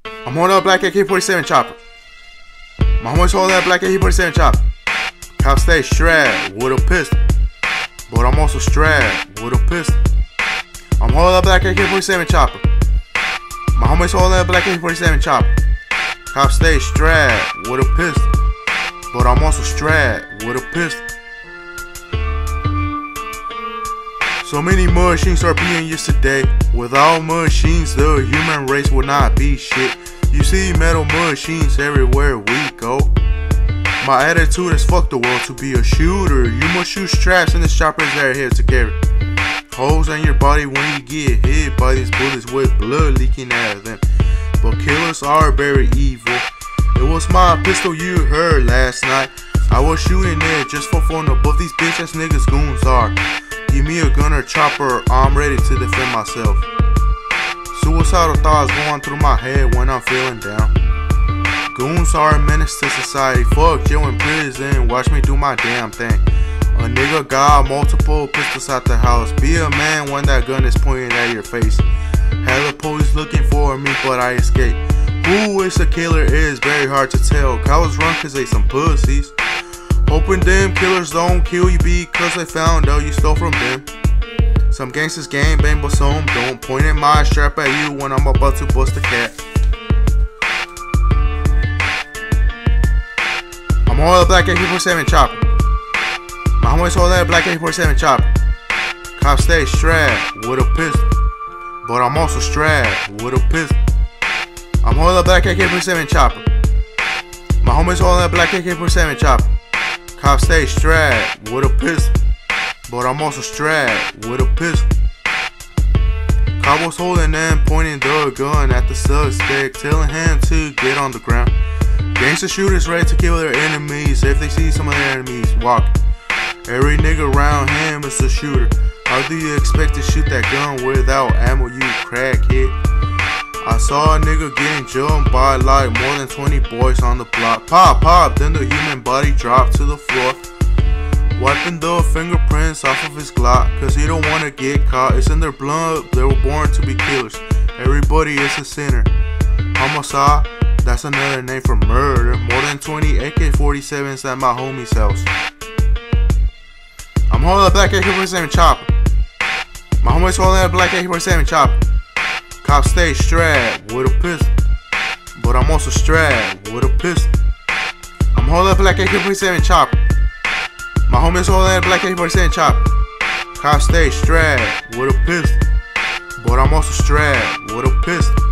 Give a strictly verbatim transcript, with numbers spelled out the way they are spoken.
I'm holding up black A K forty-seven chopper. My homies holding that black A K forty-seven chopper. Cop stay strapped with a pistol, but I'm also strapped with a pistol. I'm holding up black A K forty-seven chopper. My homies holding that black A K forty-seven chopper. Cop stay strapped with a pistol, but I'm also strapped with a pistol. So many machines are being used today. Without machines, the human race would not be shit. You see metal machines everywhere we go. My attitude is fuck the world to be a shooter. You must shoot straps and the choppers that are here to carry. Holes in your body when you get hit by these bullets with blood leaking out of them. But killers are very evil. It was my pistol you heard last night. I was shooting it just for fun, but these bitch ass niggas goons are. Give me a gun or chopper, I'm ready to defend myself. Suicidal thoughts going through my head when I'm feeling down. Goons are a menace to society. Fuck you in prison, watch me do my damn thing. A nigga got multiple pistols at the house. Be a man when that gun is pointing at your face. Had the police looking for me, but I escaped. Who is the killer is very hard to tell. Cowards run cause they some pussies. Hoping them killers don't kill you because they found out you stole from them. Some gangsters gang bang, but some don't. Pointing my strap at you when I'm about to bust a cat. I'm holding a black A K forty-seven chopper. My homies hold that black A K forty-seven chopper. Cops stay strapped with a pistol, but I'm also strapped with a pistol. I'm holding a black A K forty-seven chopper. My homies holding that black A K forty-seven chopper. Cops stay strapped with a pistol, but I'm also strapped with a pistol. Cop was holding and pointing the gun at the suspect, telling him to get on the ground. Gangster shooters ready to kill their enemies if they see some of their enemies walking. Every nigga around him is a shooter. How do you expect to shoot that gun without ammo, you crackhead? I saw a nigga getting jumped by like more than twenty boys on the block. Pop, pop, then the human body dropped to the floor. Wiping the fingerprints off of his Glock, cause he don't wanna get caught. It's in their blood, they were born to be killers. Everybody is a sinner. Homicide, that's another name for murder. More than twenty A K forty-sevens at my homie's house. I'm holding a black A K forty-seven chopper. My homie's holding a black A K forty-seven chopper. Cops stay strapped with a pistol, but I'm also strapped with a pistol. I'm holding a black A K forty-seven chopper. My homies holding a black A K forty-seven chopper. Cops stay strapped with a pistol, but I'm also strapped with a pistol.